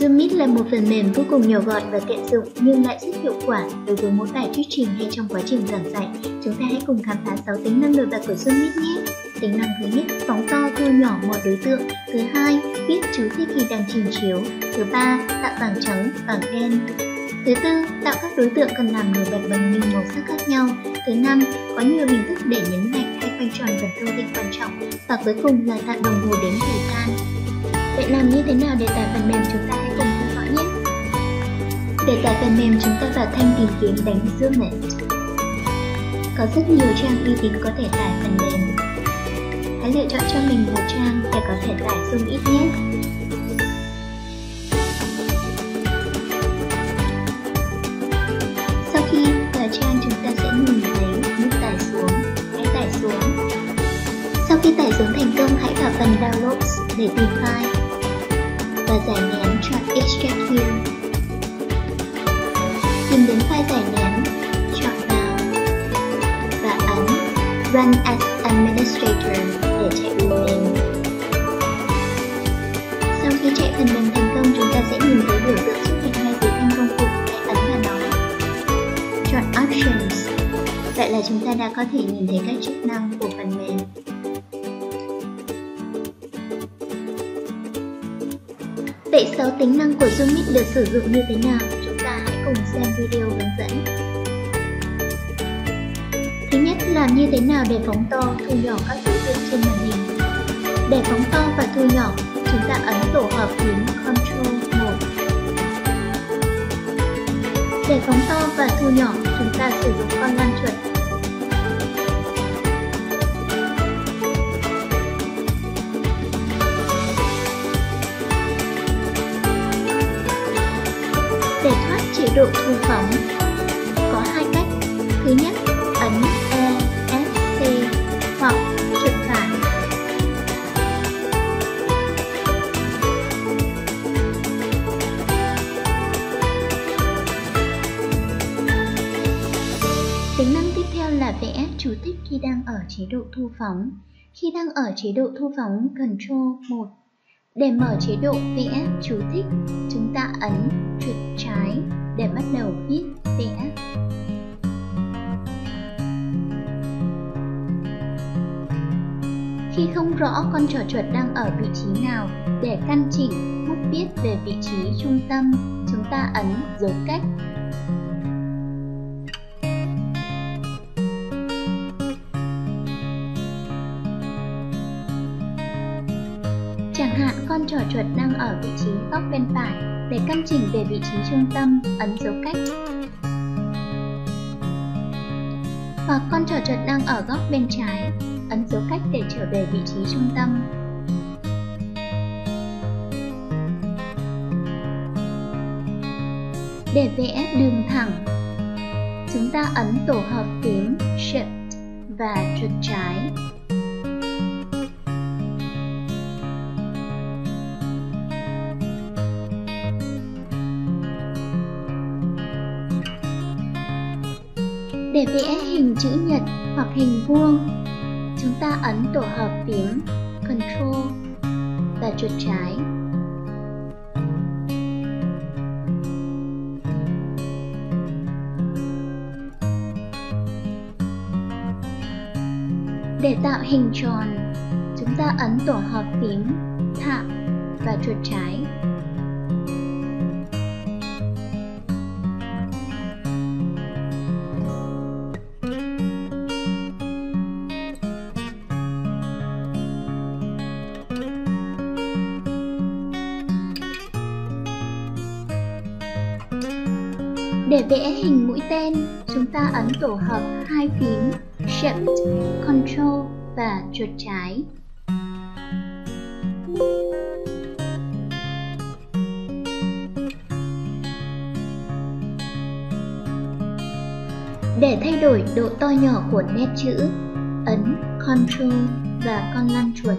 Zoom Meet là một phần mềm vô cùng nhỏ gọn và tiện dụng nhưng lại rất hiệu quả đối với mô tả thuyết trình hay trong quá trình giảng dạy. Chúng ta hãy cùng khám phá 6 tính năng nổi bật của Zoom Meet nhé. Tính năng thứ nhất, phóng to thu nhỏ mọi đối tượng. Thứ hai, viết chú thích khi đang trình chiếu. Thứ ba, tạo bảng trắng, bảng đen. Thứ tư, tạo các đối tượng cần làm nổi bật bằng nhiều màu sắc khác nhau. Thứ năm, có nhiều hình thức để nhấn mạnh hay quay tròn phần thông tin quan trọng. Và cuối cùng là tạo đồng hồ đếm thời gian. Vậy làm như thế nào để tải phần mềm, chúng ta hãy cùng theo dõi nhé. Để tải phần mềm, chúng ta vào thanh tìm kiếm đánh Zoom Meet. Có rất nhiều trang uy tín có thể tải phần mềm. Hãy lựa chọn cho mình một trang để có thể tải Zoom Meet nhé. Sau khi vào trang, chúng ta sẽ nhìn thấy nút tải xuống. Hãy tải xuống. Sau khi tải xuống thành công, hãy vào phần Downloads để tìm file và giải nén, chọn Extract Here. Tìm đến file giải nén, chọn vào và ấn Run as Administrator để chạy phần mềm. Sau khi chạy phần mềm thành công, chúng ta sẽ nhìn thấy biểu tượng xuất hiện ngay dưới thanh công cụ. Hãy ấn vào nó. Chọn Options. Vậy là chúng ta đã có thể nhìn thấy các chức năng của phần mềm. Vậy 6 tính năng của Zoom Meet được sử dụng như thế nào? Chúng ta hãy cùng xem video hướng dẫn. Thứ nhất, làm như thế nào để phóng to, thu nhỏ các đối tượng trên màn hình. Để phóng to và thu nhỏ, chúng ta ấn tổ hợp phím Ctrl 1. Để phóng to và thu nhỏ, chúng ta sử dụng con lăn chuột. Để thoát chế độ thu phóng, có hai cách. Thứ nhất, ấn ESC hoặc chuột phải. Tính năng tiếp theo là vẽ chú thích khi đang ở chế độ thu phóng. Khi đang ở chế độ thu phóng, Ctrl 1. Để mở chế độ vẽ chú thích, chúng ta ấn chuột trái để bắt đầu viết vẽ. Khi không rõ con trò chuột đang ở vị trí nào, để căn chỉnh bút viết về vị trí trung tâm, chúng ta ấn dấu cách. Chẳng hạn con trò chuột đang ở vị trí góc bên phải, để căn chỉnh về vị trí trung tâm, ấn dấu cách. Hoặc con trò chuột đang ở góc bên trái, ấn dấu cách để trở về vị trí trung tâm. Để vẽ đường thẳng, chúng ta ấn tổ hợp phím Shift và chuột trái. Để vẽ hình chữ nhật hoặc hình vuông, chúng ta ấn tổ hợp phím Ctrl và chuột trái. Để tạo hình tròn, chúng ta ấn tổ hợp phím Tab và chuột trái. Để vẽ hình mũi tên, chúng ta ấn tổ hợp hai phím Shift, Ctrl và chuột trái. Để thay đổi độ to nhỏ của nét chữ, ấn Ctrl và con lăn chuột.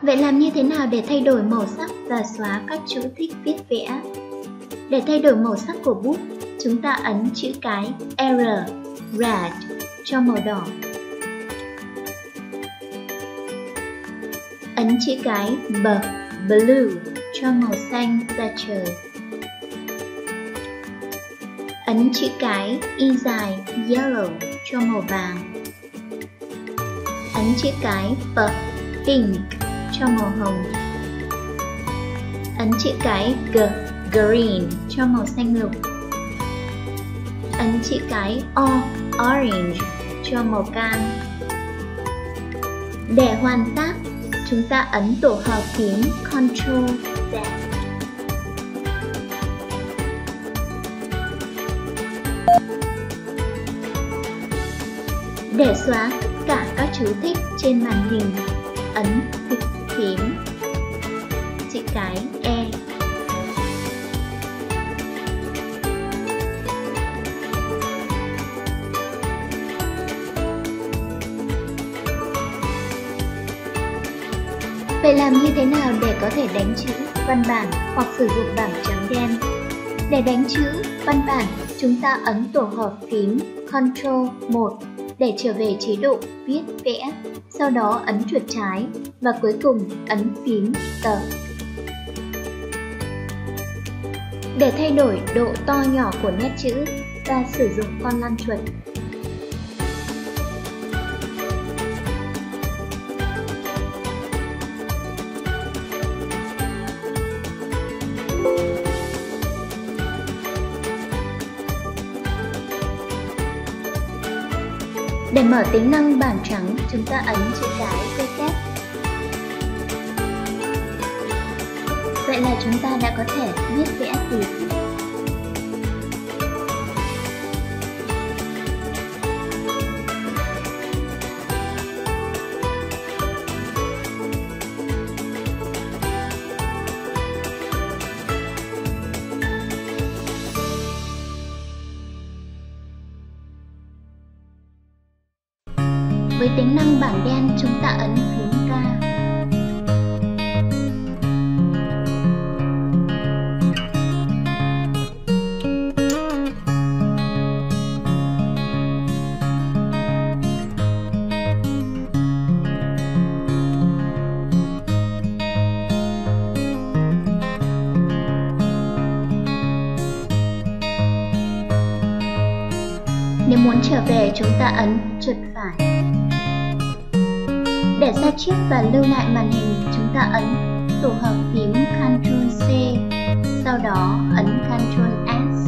Vậy làm như thế nào để thay đổi màu sắc và xóa các chú thích viết vẽ? Để thay đổi màu sắc của bút, chúng ta ấn chữ cái R, red, cho màu đỏ. Ấn chữ cái B, blue, cho màu xanh da trời. Ấn chữ cái Y dài, yellow, cho màu vàng. Ấn chữ cái P, pink, cho màu hồng. Ấn chữ cái G, green, cho màu xanh lục. Ấn chữ cái O, orange, cho màu cam. Để hoàn tác, chúng ta ấn tổ hợp phím Ctrl Z. Để xóa tất cả các chú thích trên màn hình, ấn phím chữ cái E. Vậy làm như thế nào để có thể đánh chữ, văn bản hoặc sử dụng bảng trắng đen? Để đánh chữ, văn bản, chúng ta ấn tổ hợp phím Ctrl 1 để trở về chế độ viết vẽ, sau đó ấn chuột trái và cuối cùng ấn phím T. Để thay đổi độ to nhỏ của nét chữ, ta sử dụng con lăn chuột. Để mở tính năng bảng trắng, chúng ta ấn chữ cái W. Vậy là chúng ta đã có thể viết vẽ tùy thích. Với tính năng bảng đen, chúng ta ấn phím K. Nếu muốn trở về, chúng ta ấn chuột phải. Để sao chép và lưu lại màn hình, chúng ta ấn tổ hợp phím Ctrl C, sau đó ấn Ctrl S.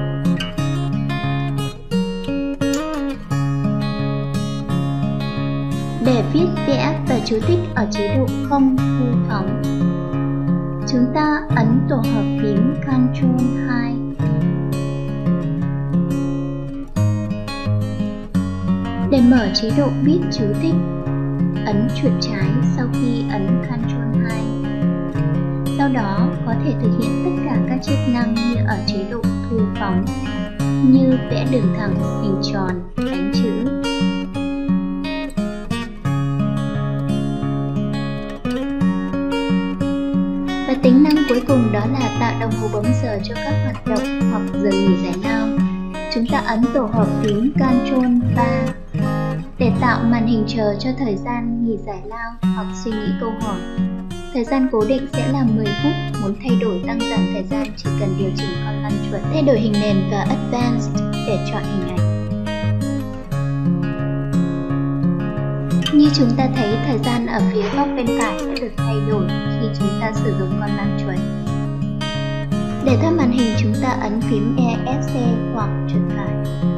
Để viết vẽ và chú thích ở chế độ không thu phóng, chúng ta ấn tổ hợp phím Ctrl 2. Để mở chế độ viết chú thích, ấn chuột trái sau khi ấn Ctrl 2. Sau đó có thể thực hiện tất cả các chức năng như ở chế độ thu phóng, như vẽ đường thẳng, hình tròn, đánh chữ. Và tính năng cuối cùng đó là tạo đồng hồ bấm giờ cho các hoạt động hoặc giờ nghỉ giải lao. Chúng ta ấn tổ hợp phím Ctrl 3 để tạo màn hình chờ cho thời gian nghỉ giải lao hoặc suy nghĩ câu hỏi. Thời gian cố định sẽ là 10 phút, muốn thay đổi tăng giảm thời gian chỉ cần điều chỉnh con lăn chuột, thay đổi hình nền và Advanced để chọn hình ảnh. Như chúng ta thấy, thời gian ở phía góc bên phải sẽ được thay đổi khi chúng ta sử dụng con lăn chuột. Để thoát màn hình, chúng ta ấn phím ESC hoặc chuột phải.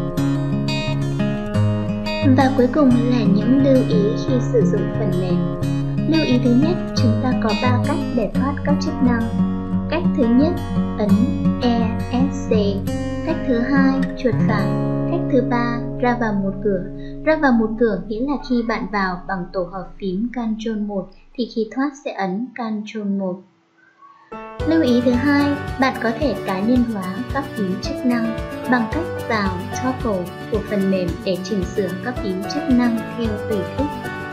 Và cuối cùng là những lưu ý khi sử dụng phần mềm. Lưu ý thứ nhất, chúng ta có 3 cách để thoát các chức năng. Cách thứ nhất, ấn ESC. Cách thứ hai, chuột phải. Cách thứ ba, ra vào một cửa. Ra vào một cửa nghĩa là khi bạn vào bằng tổ hợp phím Ctrl 1 thì khi thoát sẽ ấn Ctrl 1. Lưu ý thứ hai, bạn có thể cá nhân hóa các phím chức năng bằng cách vào Toggle của phần mềm để chỉnh sửa các phím chức năng theo tùy thích.